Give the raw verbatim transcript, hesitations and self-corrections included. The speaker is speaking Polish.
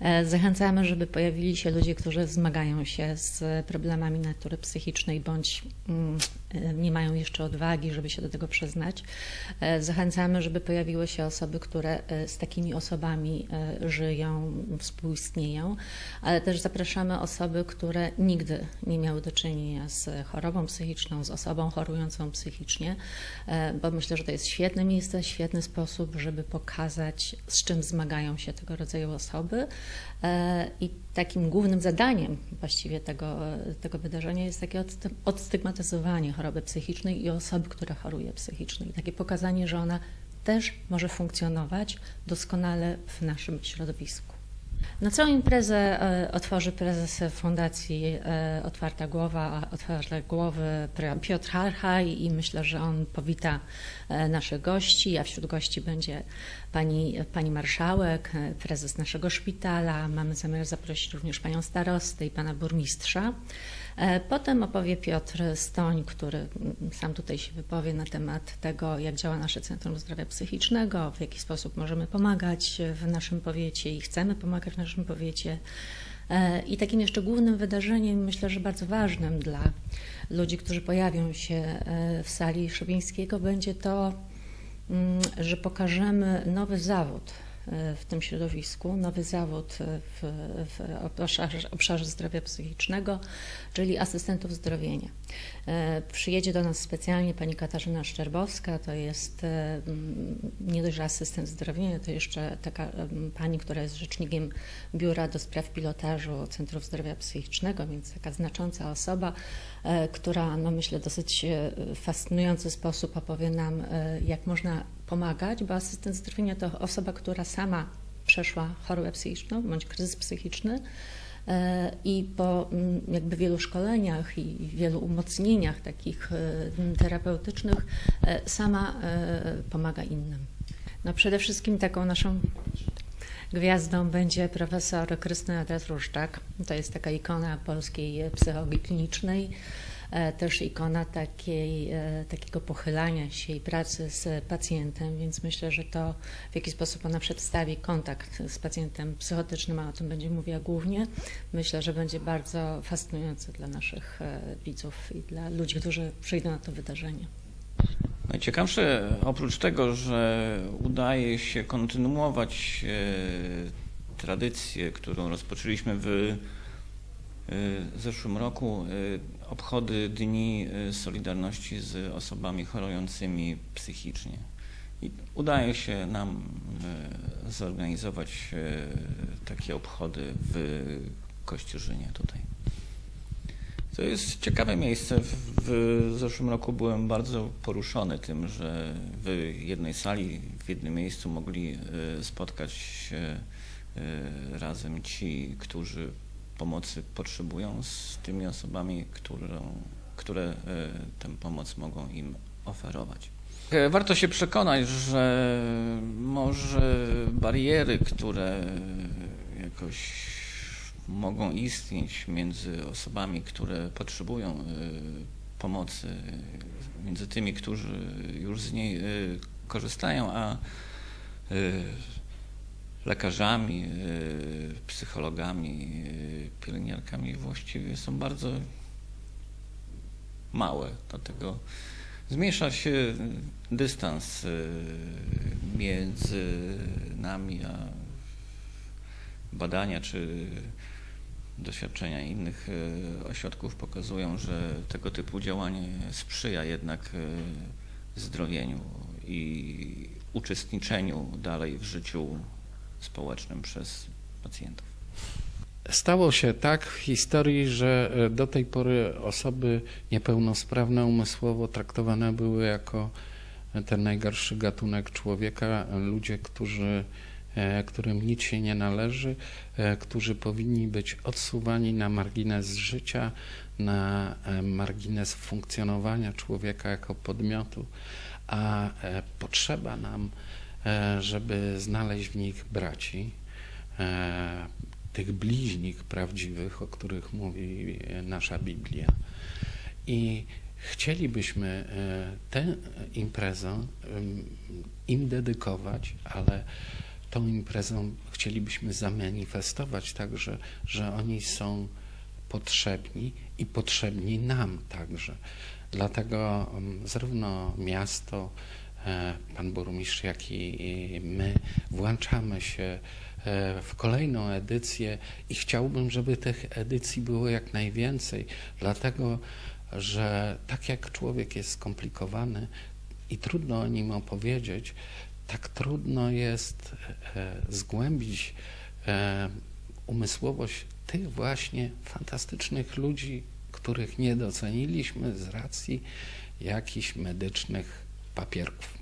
Zachęcamy, żeby pojawili się ludzie, którzy zmagają się z problemami natury psychicznej bądź nie mają jeszcze odwagi, żeby się do tego przyznać. Zachęcamy, żeby pojawiły się osoby, które z takimi osobami żyją, współistnieją, ale też zapraszamy osoby, które nigdy nie miały do czynienia z chorobą psychiczną, z osobą chorującą psychicznie, bo myślę, że to jest świetne miejsce, świetny sposób, żeby pokazać, z czym zmagają się tego rodzaju osoby. I takim głównym zadaniem właściwie tego, tego wydarzenia jest takie odstygmatyzowanie choroby psychicznej i osoby, która choruje psychicznie. I takie pokazanie, że ona też może funkcjonować doskonale w naszym środowisku. Na całą imprezę otworzy prezes Fundacji Otwarta Głowa, Otwarte Głowy Piotr Harchaj i myślę, że on powita naszych gości, a wśród gości będzie pani, pani marszałek, prezes naszego szpitala. Mamy zamiar zaprosić również panią starostę i pana burmistrza. Potem opowie Piotr Stoń, który sam tutaj się wypowie na temat tego, jak działa nasze Centrum Zdrowia Psychicznego, w jaki sposób możemy pomagać w naszym powiecie i chcemy pomagać w naszym powiecie. I takim jeszcze głównym wydarzeniem, myślę, że bardzo ważnym dla ludzi, którzy pojawią się w sali Szobińskiego, będzie to, że pokażemy nowy zawód w tym środowisku, nowy zawód w, w obszarze, obszarze zdrowia psychicznego, czyli asystentów zdrowienia. Przyjedzie do nas specjalnie pani Katarzyna Szczerbowska, to jest nie dość, że asystent zdrowienia, to jeszcze taka pani, która jest rzecznikiem Biura do Spraw Pilotażu Centrów Zdrowia Psychicznego, więc taka znacząca osoba, która, no myślę, dosyć fascynujący sposób opowie nam, jak można pomagać, bo asystent zdrowienia to osoba, która sama przeszła chorobę psychiczną bądź kryzys psychiczny i po jakby wielu szkoleniach i wielu umocnieniach takich terapeutycznych sama pomaga innym. No przede wszystkim taką naszą gwiazdą będzie profesor Krystyna Tetruszczak. To jest taka ikona polskiej psychologii klinicznej. Też ikona takiej, takiego pochylania się i pracy z pacjentem, więc myślę, że to, w jaki sposób ona przedstawi kontakt z pacjentem psychotycznym, a o tym będzie mówiła głównie, myślę, że będzie bardzo fascynujące dla naszych widzów i dla ludzi, którzy przyjdą na to wydarzenie. Najciekawsze, oprócz tego, że udaje się kontynuować tradycję, którą rozpoczęliśmy w w zeszłym roku, obchody Dni Solidarności z osobami chorującymi psychicznie. I udaje się nam zorganizować takie obchody w Kościerzynie tutaj. To jest ciekawe miejsce. W zeszłym roku byłem bardzo poruszony tym, że w jednej sali, w jednym miejscu mogli spotkać się razem ci, którzy pomocy potrzebują, z tymi osobami, którą, które tę pomoc mogą im oferować. Warto się przekonać, że może bariery, które jakoś mogą istnieć między osobami, które potrzebują pomocy, między tymi, którzy już z niej korzystają, a lekarzami, psychologami, pielęgniarkami właściwie są bardzo małe. Dlatego zmniejsza się dystans między nami, a badania czy doświadczenia innych ośrodków pokazują, że tego typu działanie sprzyja jednak zdrowieniu i uczestniczeniu dalej w życiu społecznym przez pacjentów. Stało się tak w historii, że do tej pory osoby niepełnosprawne umysłowo traktowane były jako ten najgorszy gatunek człowieka, ludzie, którzy, którym nic się nie należy, którzy powinni być odsuwani na margines życia, na margines funkcjonowania człowieka jako podmiotu, a potrzeba nam, żeby znaleźć w nich braci, tych bliźnich prawdziwych, o których mówi nasza Biblia. I chcielibyśmy tę imprezę im dedykować, ale tą imprezą chcielibyśmy zamanifestować także, że oni są potrzebni i potrzebni nam także. Dlatego zarówno miasto, pan burmistrz, jak i my włączamy się w kolejną edycję i chciałbym, żeby tych edycji było jak najwięcej, dlatego że tak jak człowiek jest skomplikowany i trudno o nim opowiedzieć, tak trudno jest zgłębić umysłowość tych właśnie fantastycznych ludzi, których nie doceniliśmy z racji jakichś medycznych papierków.